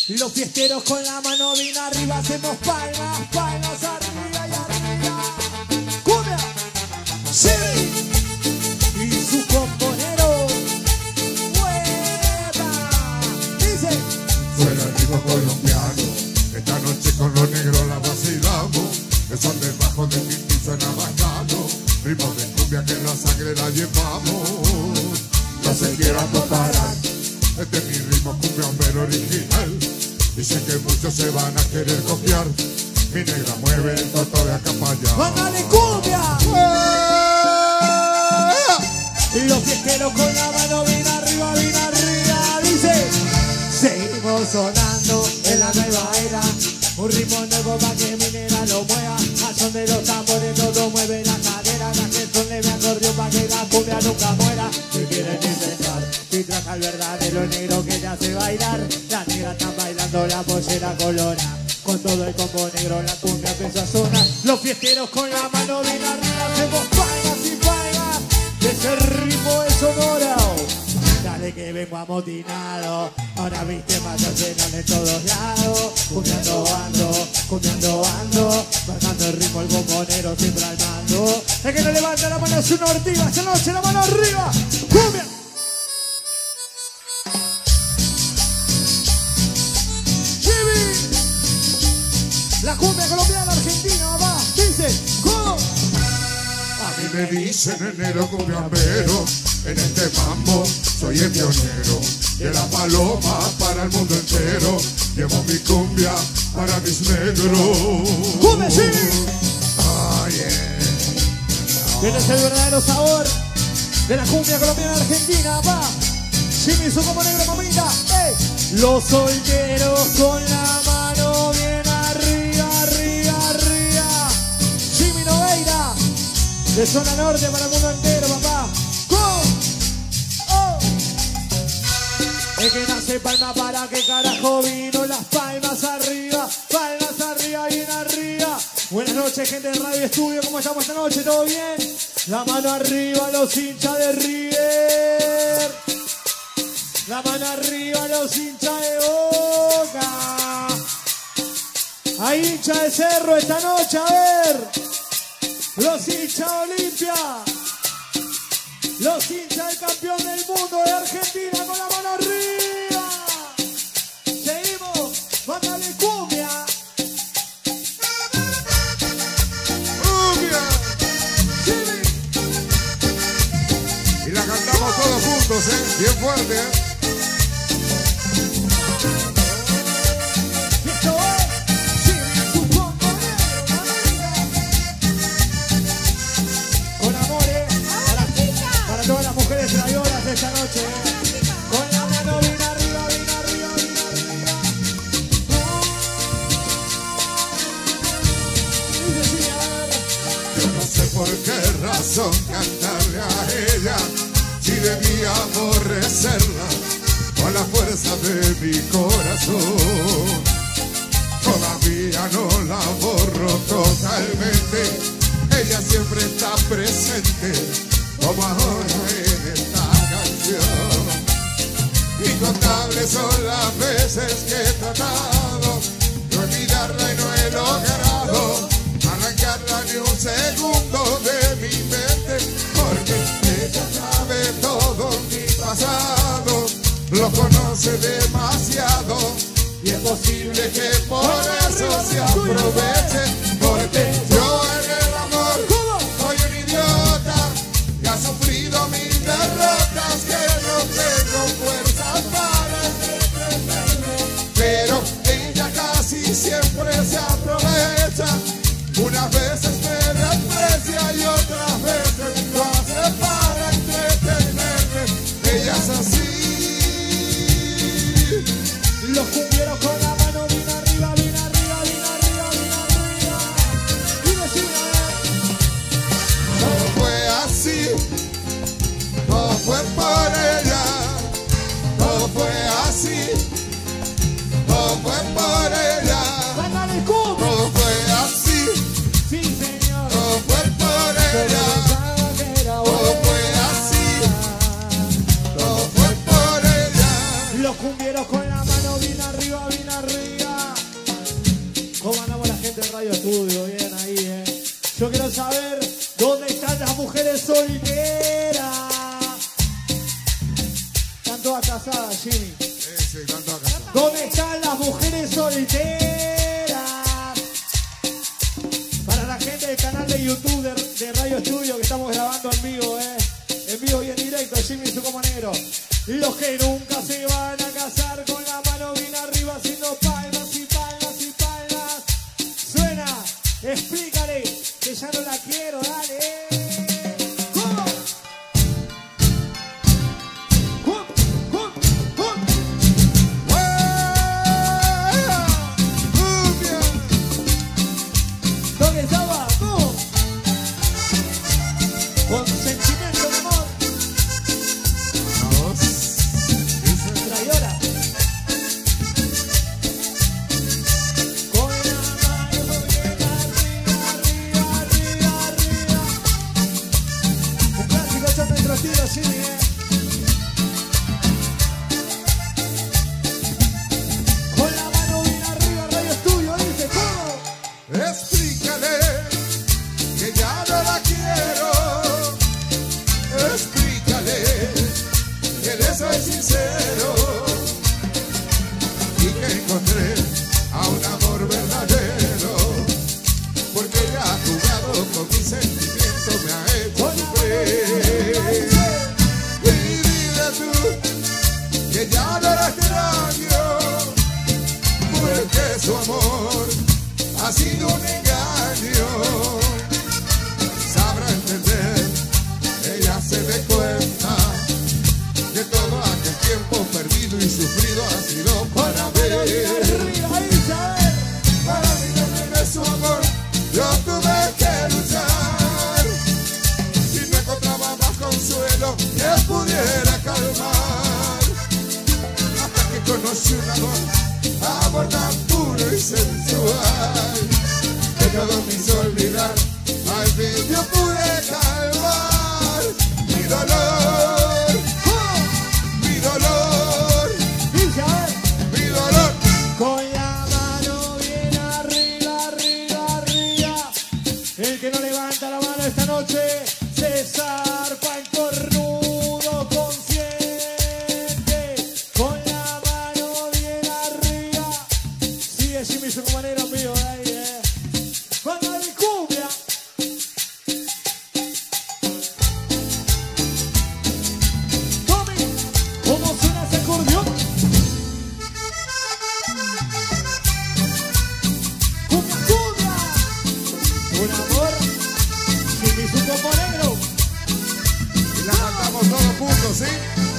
Los fiesteros con la mano bien arriba, hacemos palmas, palmas arriba y arriba. ¡Cumbia! ¡Sí! Y su componero. ¡Hueva! Dice. Suena el ritmo colombiano. Esta noche con los negros la vacilamos. El son de bajo de Titi suena bacano. Ritmo de cumbia que en la sangre la llevamos. No se quiera comparar. Este es mi ritmo cumbiambero original. Dicen que muchos se van a querer copiar. Mi negra mueve el toto de acá para allá. ¡Mándale cumbia! Y los fiesteros con la mano bien arriba, dice. Seguimos sonando en la nueva era. Un ritmo nuevo para que mi negra lo mueva. Al son de los tambores todo mueve la cadera. La gente le me acordeón para que la cumbia nunca muera. Si quieren intentar y traza el verdadero negro que ya hace bailar. Las negras están bailando la pollera colora. Con todo el combo negro la cumbia empezó a sonar. Los fiesteros con la mano bien arriba hacemos palmas y palmas. Ese ritmo es sonora. Dale que vengo amotinado. Ahora viste más llenan de todos lados. Cumbiando ando. Bajando el ritmo el bombonero siempre al mando. El que no levanta la mano es una ortiga. Esta noche la mano arriba. ¡Cumbia! La cumbia colombiana argentina va, dice, ¿cómo? A mí me dicen enero cumbiambero. En este mambo soy el pionero. De la paloma para el mundo entero. Llevo mi cumbia para mis negros. ¡Cumbia, sí! Oh, yeah. Tienes el verdadero sabor de la cumbia colombiana argentina, va. Jimmy, su como negro, mamita, ¡ey! Los solteros con la mano bien arriba, arriba, arriba. Jimmy Noveira, de zona norte para el mundo entero, papá. ¡Go! ¡Oh! El que nace palma para qué carajo vino. Las palmas arriba, bien arriba. Buenas noches, gente de Radio Estudio, ¿cómo estamos esta noche? ¿Todo bien? La mano arriba, los hinchas de River. La mano arriba, los hinchas de Boca. Hay hinchas de Cerro esta noche, a ver. Los hinchas de Olimpia. Los hinchas del campeón del mundo de Argentina con la mano arriba. Seguimos, mándale cumbia. ¡Cumbia! Y la cantamos todos juntos, bien fuerte, Esto es Jimmy, su componero, con amores para todas las mujeres traidores de esta noche. Con la mano bien arriba, bien arriba, bien arriba. Dice sí, a ver. Yo no sé por qué razón cantarle a ella, si debía aborrecerla con la fuerza de mi corazón. Todavía no la borro totalmente, ella siempre está presente, como ahora en esta canción. Incontables son las veces que he tratado de olvidarla y no he logrado arrancarla ni un segundo de mi mente, porque ella sabe todo mi pasado, lo conoce demasiado y es posible que por eso se aproveche, porque yo en el amor soy un idiota que ha sufrido mil derrotas, que no tengo fuerzas para entretenerme, pero ella casi siempre se aprovecha. Unas veces me desprecia y otras veces lo hace para entretenerme. Ella es así. Los cumbieros con la mano bien arriba, bien arriba, bien arriba, bien arriba. Y decime, No fue así, no fue por ella, no fue así, no fue por ella, mándale cumbia. no fue así, Sí, señor. no fue por ella, no fue así, no fue por ella. Los cumbieros con la mano bien arriba, bien arriba. mujeres solteras? Están todas casadas, Jimmy. Sí, están todas casadas. ¿Dónde están las mujeres solteras? Para la gente del canal de YouTube de Radio Estudio que estamos grabando en vivo, en vivo y en directo, Jimmy Sucoma Negro. Los que nunca se van a casar con la mano bien arriba haciendo palmas y palmas y palmas. Suena, explícale que ya no la quiero, dale. ¿Cómo? ¿Dónde estaba? ¿Cómo? Con sentimiento de amor. Traidora. Con la mano bien arriba, arriba, arriba, arriba. Un clásico hecho nuestro estilo, Jimmy, Con la mano bien arriba, Radio Estudio, dice, ¿cómo? Explícale que ya no la quiero. Explícale que le soy sincero y que encontré a un amor verdadero, porque ella ha jugado con mis sentimientos, me ha hecho sufrir. Y dile tú que ya no la extraño, porque su amor ha sido un engaño. Sabrá entender, ella se dé cuenta que todo aquel tiempo perdido y sufrido ha sido para mí. Para mí de su amor yo tuve que luchar y no encontraba más consuelo que pudiera calmar, hasta que conocí un amor tan puro y sensual que todo me hizo olvidar. Al fin yo pude calmar mi dolor, mi dolor, mi dolor. Con la mano bien arriba, arriba, arriba. El que no levanta la mano esta noche se zarpa el cornudo consciente. Con la mano bien arriba. Sigue Jimmy Sucoma Negro mío ahí, Cuando hay cumbia. Tommy, ¿cómo suena ese acordeón? ¡Cumbia, cumbia! Un amor, Jimmy Sucoma Negro. Y la cantamos todos juntos, ¿sí?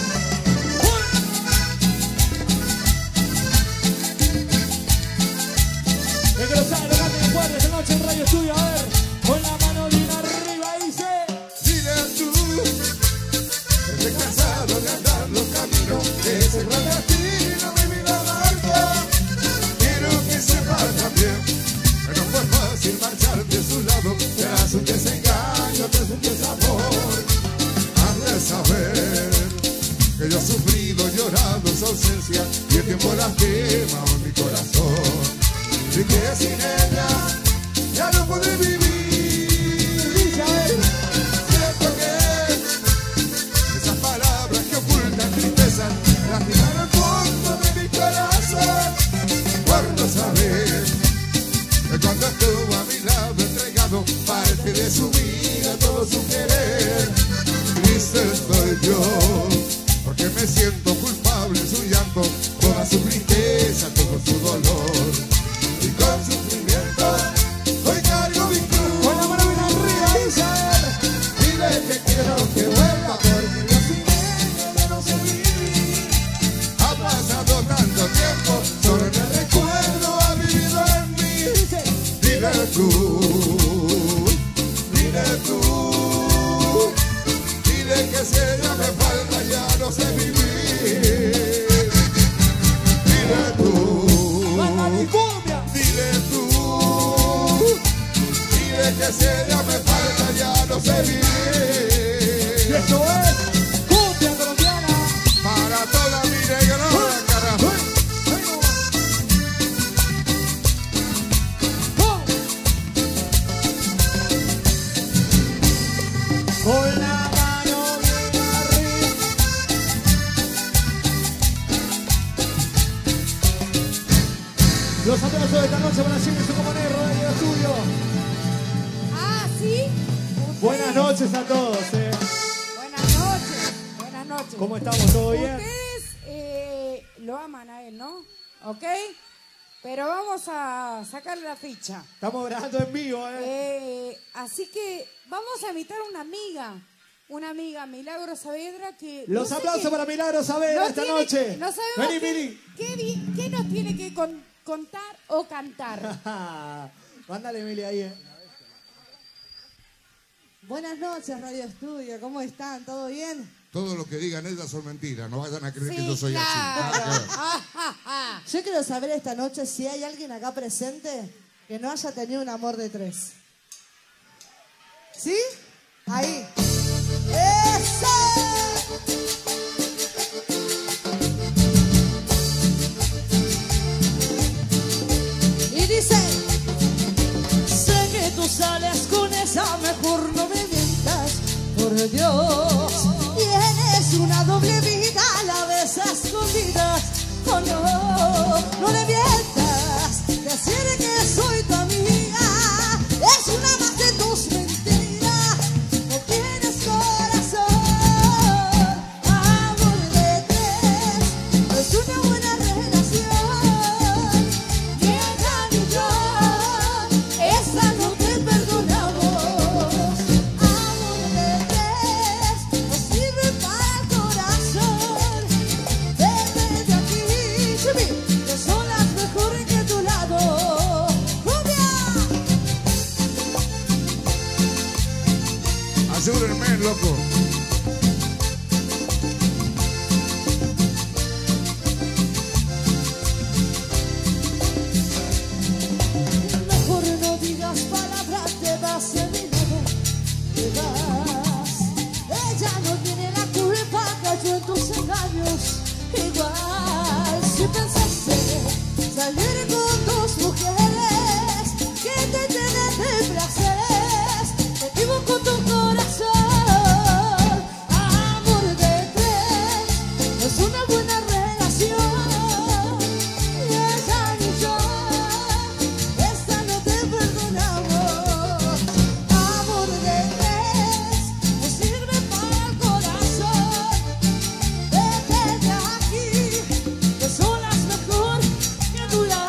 El que lo sabe, lo canta fuerte esta noche en Radio Estudio. A ver, con la mano bien arriba dice. Dile tú que estoy cansado de andar los caminos que se clandestino mi vida larga. Quiero que sepas también que no fue fácil marchar de su lado tras un desengaño, tras un desamor. Has de saber que yo he sufrido, llorado su ausencia y el tiempo lastima mi corazón. Y que sin ella ya no puedo Los aplausos de esta noche para Jimmy, su compañero de Radio Estudio. Ah, ¿sí? Buenas noches a todos. Buenas noches. Buenas noches. ¿Cómo estamos? ¿Todo bien? Ustedes lo aman a él, ¿no? ¿Ok? Pero vamos a sacarle la ficha. Estamos grabando en vivo, Así que vamos a invitar a una amiga, Milagro Saavedra, que... Los aplausos para Milagro Saavedra esta noche. No sabemos Vení. qué nos tiene que contar o cantar. Mándale, Emily, ahí, Buenas noches, Radio Estudio. ¿Cómo están? ¿Todo bien? Todo lo que digan ellas son mentiras. No vayan a creer Sí, que yo soy claro. así. Nada que ver. Yo quiero saber esta noche si hay alguien acá presente que no haya tenido un amor de 3. ¿Sí? Ahí. ¡Eso! Y dice: sé que tú sales con esa, mejor no me mientas, por Dios. Tienes una doble vida, la ves a escondidas. Oh no, no le mientas. Decir que soy tu amiga es una más de tus mentiras. No tienes corazón, amor de 3. No es una buena relación. Ni ella ni yo, esa no te perdonamos. Amor de 3 no sirve para el corazón. Vete de aquí, Jimmy, que son las mejores que tu lado. ¡Cumbia! Ayúdenme, loco. Mejor no digas palabras, te vas a mi lado, te vas. Ella no tiene la culpa, cayó en tus engaños. Igual si pensaste salir con 2 mujeres que te llenen de placeres, te equivocó tu corazón. Amor de 3 no es una buena relación. Ni ella ni yo, esta no te perdonamos. Amor de 3 no sirve para el corazón. Vete de aquí, que son las mejor que tu lado.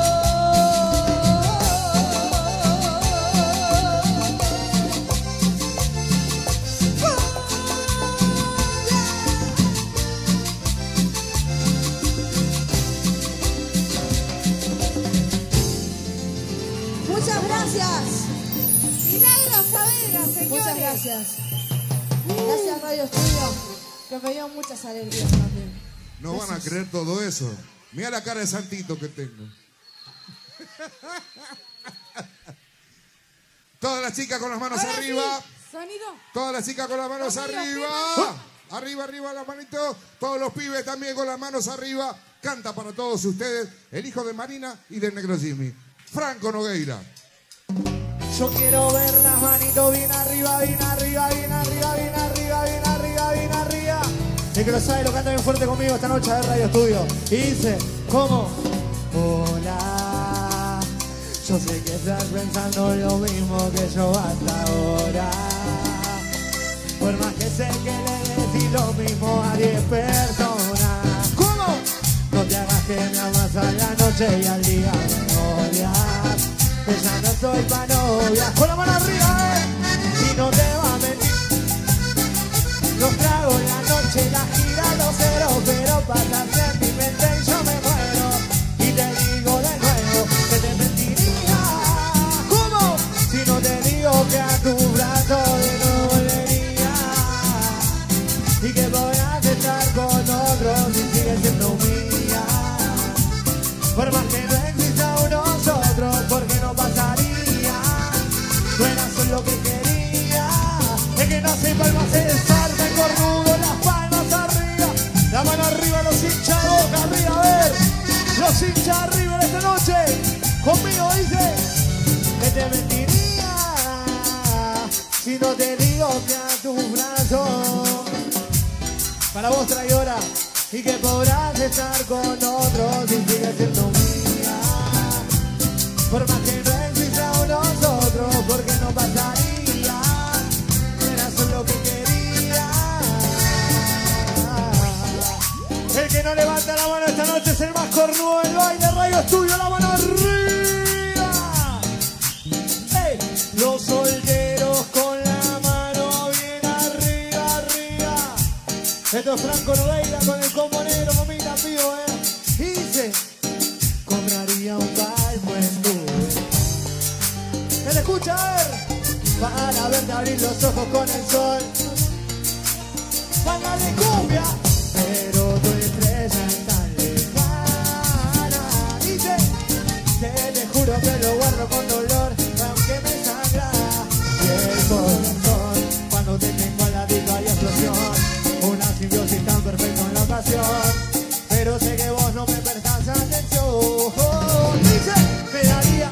Muchas gracias. Milagro Saavedra, señores. Muchas gracias. Gracias Radio Estudio, que me dio muchas alegrías también. No van a creer todo eso. Mira la cara de santito que tengo. Todas las chicas con las manos Ahora arriba. sí, sonido. Todas las chicas con las manos Sonido, arriba. Arriba, arriba las manitos. Todos los pibes también con las manos arriba. Canta para todos ustedes el hijo de Marina y del negro Jimmy, Franco Nogueira. Yo quiero ver las manitos bien arriba, bien arriba, bien arriba, bien arriba, bien arriba, bien arriba. El que lo sabe lo canta bien fuerte conmigo esta noche de Radio Estudio. Y dice, ¿cómo? Hola, yo sé que estás pensando lo mismo que yo hasta ahora. Por más que sé que le decís lo mismo a 10 personas. ¿Cómo? No te hagas que me amas a la noche y al día me odias. Que ya no soy pa' novia. Con la mano arriba, y no te va a mentir. Los trago en la noche, la gira los ceros, pero pasas en mi mente y yo me muero. Y te digo de nuevo que te mentiría. ¿Cómo? Si no te digo que a tu brazo de nuevo volvería. Y que podrás estar con otros y sigues siendo mía. Por más que no exista un nosotros, porque no pasaría. Tú eras lo que quería. Es que no sé palmas cesarme cornudo, las palmas arriba. La mano arriba, los hinchas boca arriba, a ver. Los hinchas arriba en esta noche. Conmigo dice que te mentiría si no te digo que a tu brazo. Para vos traidora, y que podrás estar con otros y sigues siendo mía. el baile, Radio Estudio, la mano arriba. Hey, los solteros con la mano bien arriba, arriba. Esto es Franco Nogueira con el componero, mamita pío, Y dice, cobraría un palmo en tu. ¿Se le escucha? A ver. Para verte abrir los ojos con el sol. Banda de cumbia. Pero tu estrella es tan lejana. Dice, te juro que lo guardo con dolor, aunque me sangra el corazón. Cuando te tengo al ladito hay explosión. Una simbiosis tan perfecta en la ocasión. Pero sé que vos no me prestás atención. Dice, me daría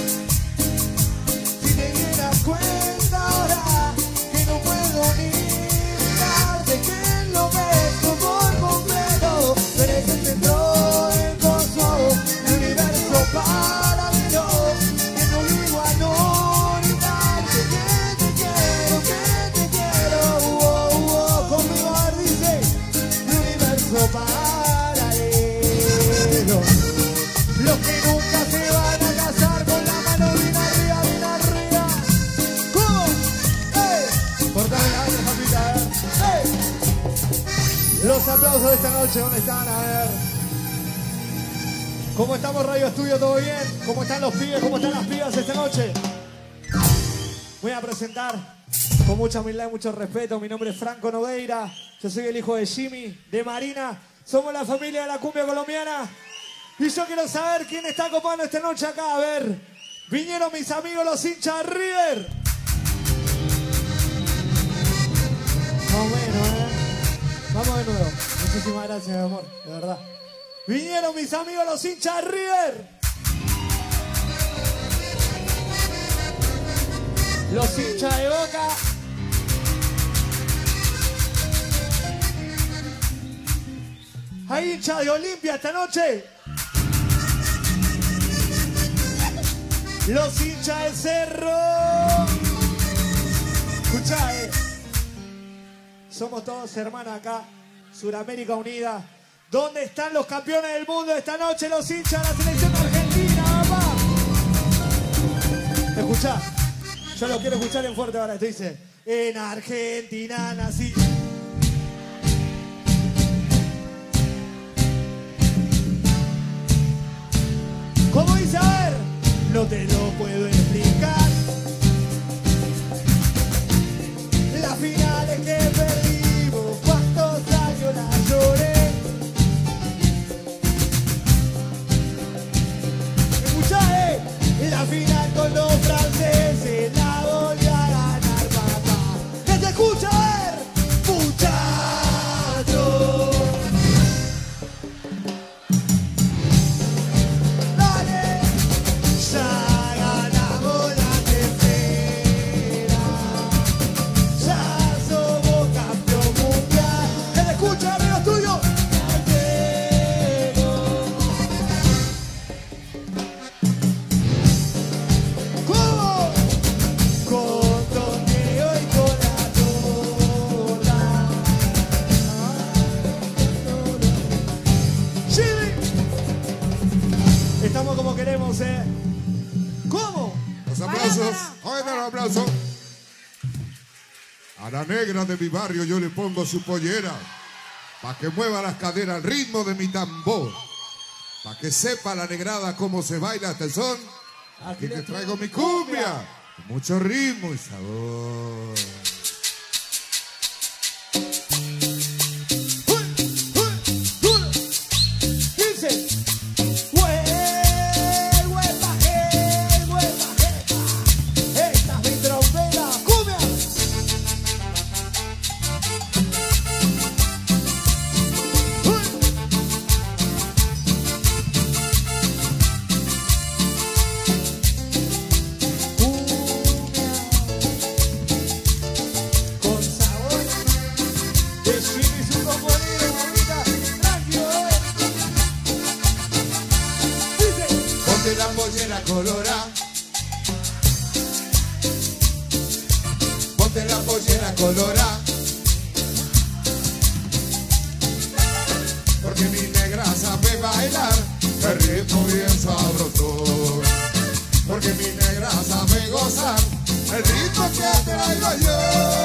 si te dieras cuenta ahora que no puedo ni mirarte, que lo beso por completo. Pero es el centro del coso, el universo para mí no. Que no vivo a no gritarte, que te quiero, conmigo dice, el universo para él. Los que nunca se van a casar con la mano bien arriba, bien arriba. ¿Cómo? ¡Ey! Cortame la mano, papita, ¡ey! Los aplausos de esta noche, ¿dónde están? A ver. ¿Cómo estamos, Radio Estudio? ¿Todo bien? ¿Cómo están los pibes? ¿Cómo están las pibas esta noche? Voy a presentar con mucha humildad y mucho respeto. Mi nombre es Franco Nogueira. Yo soy el hijo de Jimmy, de Marina. Somos la familia de la cumbia colombiana. Y yo quiero saber quién está copando esta noche acá. A ver, vinieron mis amigos los hinchas de River. Más o menos, Vamos de nuevo. Muchísimas gracias, mi amor, de verdad. Vinieron mis amigos los hinchas de River. Los hinchas de Boca. Hay hinchas de Olimpia esta noche. Los hinchas del Cerro. Escuchá, somos todos hermanos acá. Suramérica Unida. ¿Dónde están los campeones del mundo esta noche? Los hinchas de la selección argentina, papá. Escuchá. Yo lo quiero escuchar en fuerte ahora. Esto dice, en Argentina nací. ¿Cómo dice? A ver. No te lo puedo explicar. Las finales que perdimos, cuántos años las lloré. Escuchá, la final con los franceses la volví a ganar, papá. ¿Qué te escucha? A ver, muchachos. Estamos como queremos, ¿Cómo? Los aplausos. Oigan los aplausos. A la negra de mi barrio yo le pongo su pollera, pa' que mueva las caderas al ritmo de mi tambor, pa' que sepa la negrada cómo se baila este son. Aquí te traigo mi cumbia, con mucho ritmo y sabor. La pollera colorada, ponte la pollera colorada, porque mi negra sabe bailar, el ritmo bien sabroso. Porque mi negra sabe gozar el ritmo que traigo yo.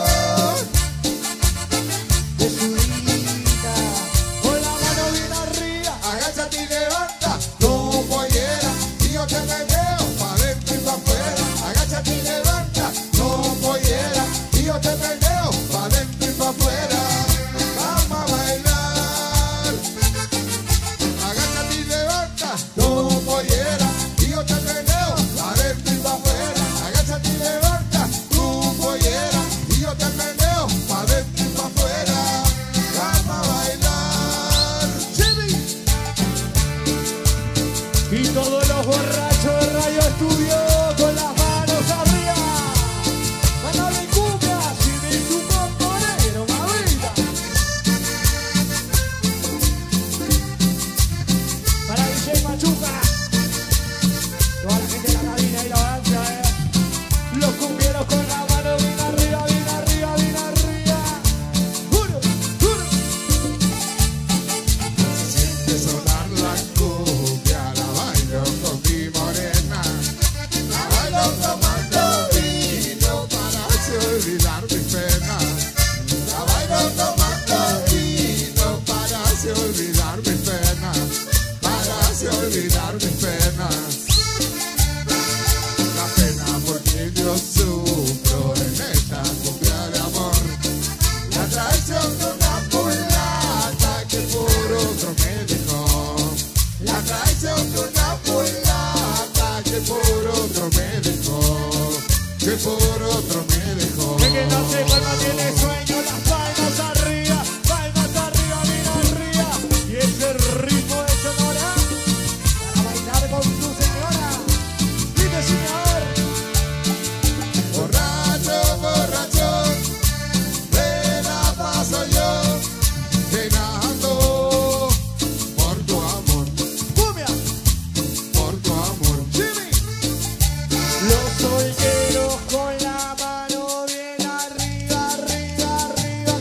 De subida, con la mano bien arriba. Agáchate y levanta tu pollera y yo te meneo pa' dentro y pa' afuera. Agáchate y levanta tu pollera y yo te meneo pa' dentro y pa' afuera. Vamos a bailar. Agáchate y levanta tu pollera y yo te meneo pa' dentro y pa' afuera. Agáchate y levanta tu pollera y yo te meneo pa' dentro y pa' afuera. Vamos a bailar. Jimmy. Y todos los borrachos de Radio Estudio con las manos arriba. Mano de cumbia, sin tu componero, mamita. Para DJ Machuca. Toda la gente de la cabina y la balanza, Los cumbieros con la mano bien arriba, bien arriba, bien arriba. Uno, uno. Se siente sonar la cumbia, la bailo con mi morena. La bailo tomando vino para así olvidar mis penas. La bailo tomando vino para así olvidar mis penas. Para así olvidar mis penas. La pena porque yo sufro en esta cumbia de amor. La traición de una mulata que por otro me dejó. La traición de una mulata que por otro me dejó. Que por otro me dejó. De que no se vuelva, tiene sueño, las palmas arriba, bien arriba. Y ese ritmo de Sonora, para bailar con tu señora. Dime, señor. Borracho, borracho, me la paso yo llenando por tu amor, Cumbia. por tu amor. Jimmy. Los solteros con la mano bien arriba, arriba, arriba.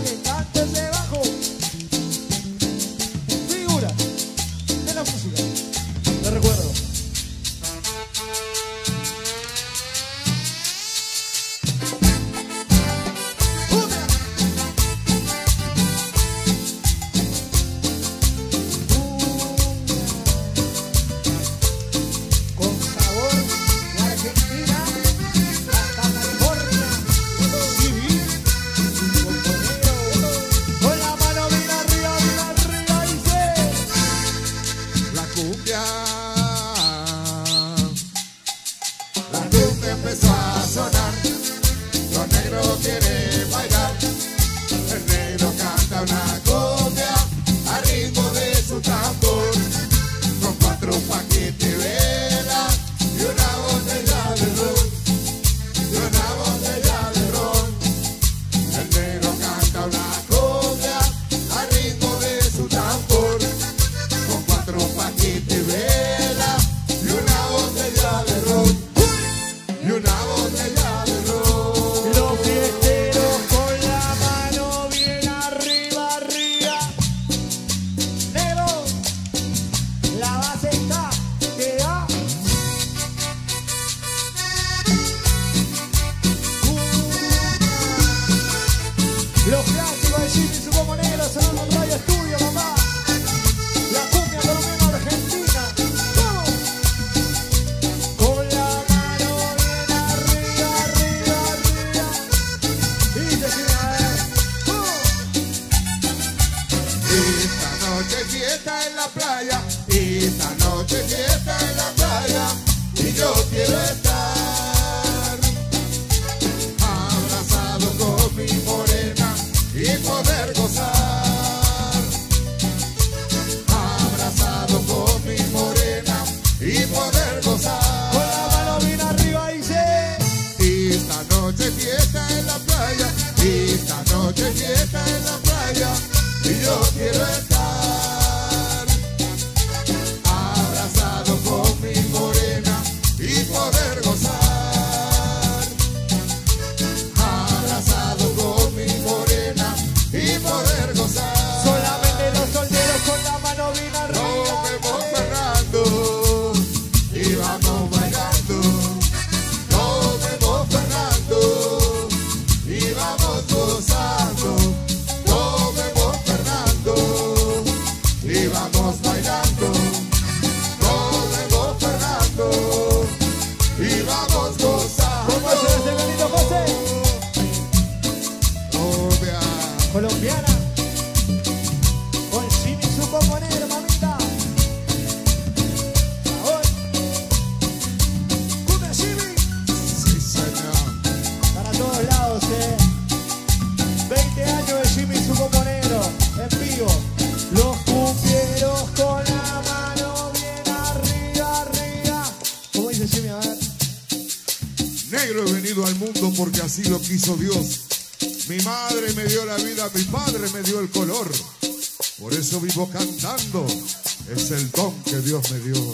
Negro he venido al mundo porque así lo quiso Dios. Mi madre me dio la vida, mi padre me dio el color. Por eso vivo cantando, es el don que Dios me dio.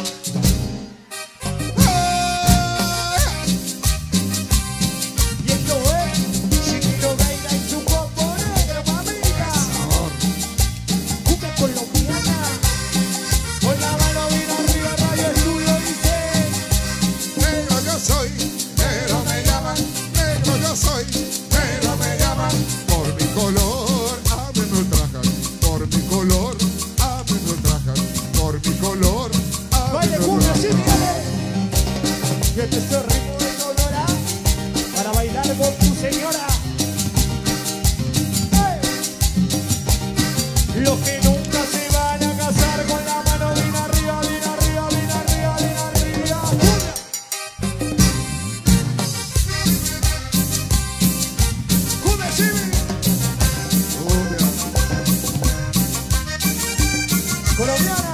Y esto es Chiquito Gaira y su combo negro, mamita. Cuca colombiana. Con la mano bien arriba, Radio Estudio dice: Negro yo soy, negro me llaman, negro yo soy, negro me llaman. Por mi color, a mí me ultrajan. Por mi color, a mí me ultrajan. Por mi color, a mí baile me cumbia, sí, ultrajan. Miguel. Y este es el ritmo de Dolora para bailar con tu señora. ¡Hey! Los que nunca se van a casar, con la mano bien arriba, bien arriba, bien arriba, bien arriba. ¡Cumbia! ¡Cumbia, Jimmy! Colombiana.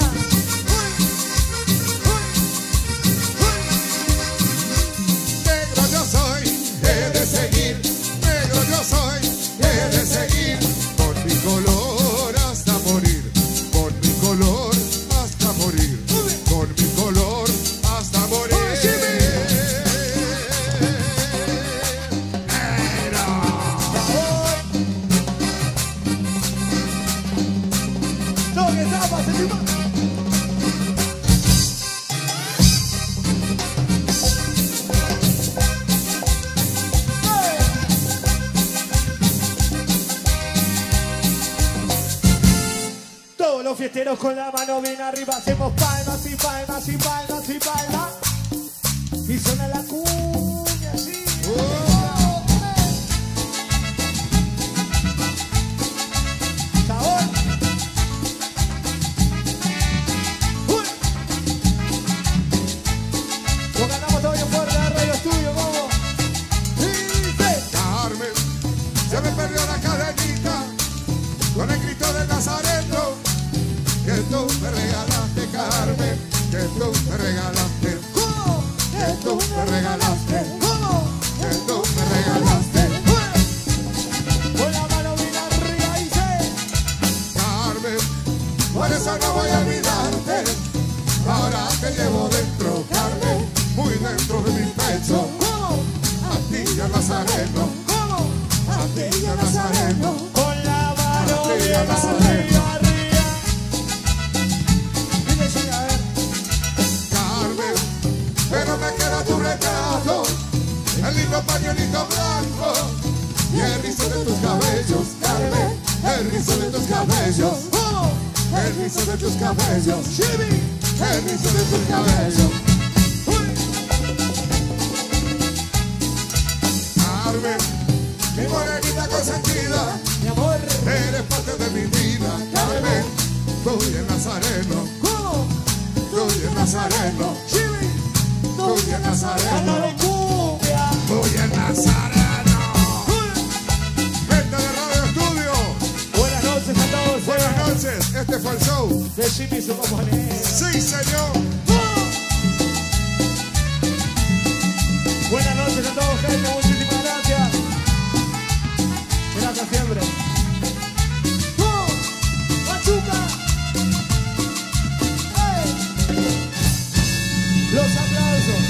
Negro yo soy, he de seguir. Negro yo soy, he de seguir. Por mi color hasta morir. Por mi color hasta morir. Por mi color hasta morir. No, que tapas encima. Todos los fiesteros con la mano bien arriba hacemos palmas y palmas y palmas y palmas. Y suena la cuña, sí. Sabor. Uy. Lo ganamos todavía fuerte de Radio Estudio, ¿cómo? Y dice: Carmen, se me perdió la cadenita con el grito del Nazareno que tú me regalaste, Carmen, que tú me regalaste, ¿cómo? que tú me regalaste, ¿Cómo? que tú me regalaste. Con la mano bien arriba dice: Carmen, por eso no voy a olvidarte. Ahora te llevo dentro, Carmen, muy dentro de mi pecho. ¿cómo? A ti ya Nazareno, ¿Cómo? a ti ya Nazareno. Con la mano A ti, bien Nazareno. arriba, arriba. Dile, sí, a ver. Carmen, pero me queda tu retrato, el lindo pañuelito blanco y el rizo de tus cabellos, Carmen, el rizo de tus cabellos, ¿Cómo? el rizo de tus cabellos, Jimmy. el rizo de tus cabellos. Uy. Carmen, mi morenita consentida, Mi amor. eres parte de mi vida, Carmen, tú y el Nazareno, ¿Cómo? tú y el Nazareno, Jimmy. tú y el Nazareno, Ándale, cumbia. tú y el Nazareno. Uy. Gente de Radio Estudio, Buenas noches a todos. buenas noches, este fue el show. De Jimmy y su compañero. Sí, señor. Buenas noches a todos, gente. Muchísimas gracias. Gracias siempre. ¡Machuca! ¡Ey! Los aplausos.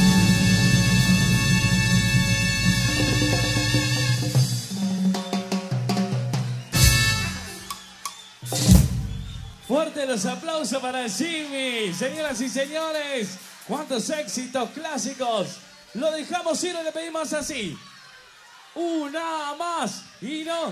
Fuerte los aplausos para Jimmy. Señoras y señores, cuántos éxitos clásicos. Lo dejamos ir y le pedimos así. Una más y no.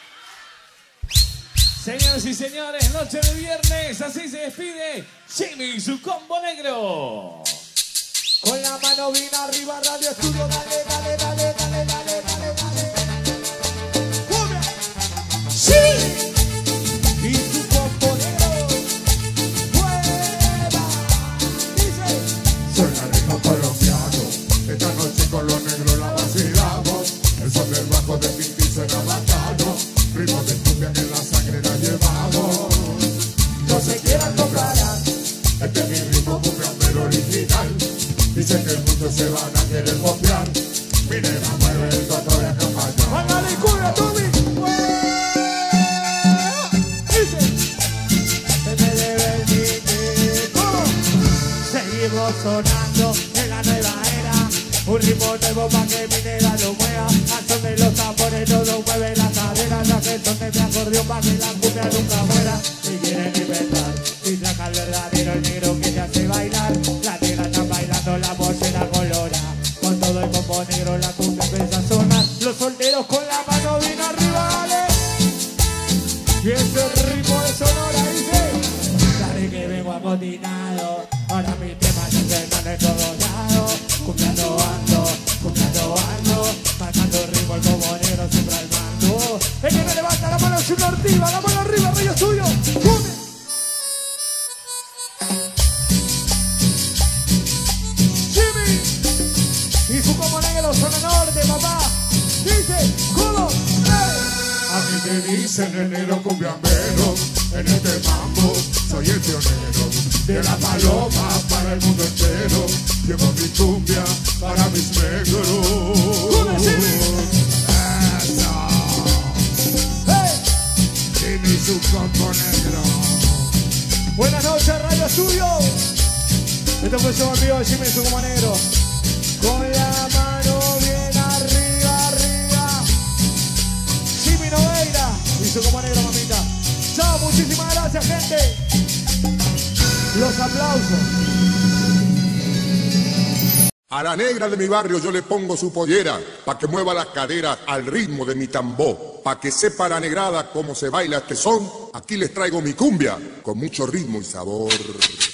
Señoras y señores, noche de viernes, así se despide Jimmy y su combo negro. Con la mano bien arriba, Radio Estudio. Dale, dale, dale, dale, dale, dale, dale. ¡Cumbia! ¡Sí! Y su componero. ¡Mueva! Dice: Soy el ritmo colombiano. Esta noche con los negros la vacilamos. El son del bajo de Pinti suena bacano. Ritmo de cumbia que en la sangre la llevamos. no se quieran comparar. Este es mi ritmo cumbia pero original. Dicen que el mundo se van a querer copiar. Seguimos sonando en la nueva era. Un ritmo nuevo pa' que mi nena lo mueva. Al son de los tambores todo mueve la cadera. La que son de mi acordeón pa' que la cumbia nunca muera. Si quieren inventar y saca el verdadero, el negro que te hace bailar. La negra está bailando la bolsera colora. Con todo el combo negro la cumbia empieza a sonar. Los solteros con la mano bien arriba, dale. Y ese ritmo de Sonora dice: sabe que vengo amotinado. Ahora mi tema se suenan en todos lados. Cumpliendo ando, marcando ritmo el combo negro siempre al mando. El que me levanta la mano arriba, Reyes tuyo. ¡Come! Jimmy y su combo negro zona norte, papá. Dice, ¿cómo? A mí me dicen el negro cumbiambero, en este mambo soy el pionero. De la paloma para el mundo entero, llevo mi cumbia para mis negros. Eso. Jimmy y su combo negro. Buenas noches, Radio Estudio. Este fue el show en vivo de Jimmy y su combo negro. Con la mano bien arriba, arriba. Jimmy Noveira y su combo negro, mamita. Chao, muchísimas gracias, gente. Los aplausos. A la negra de mi barrio yo le pongo su pollera, pa' que mueva las caderas al ritmo de mi tambor, pa' que sepa la negrada cómo se baila este son. Aquí les traigo mi cumbia, con mucho ritmo y sabor.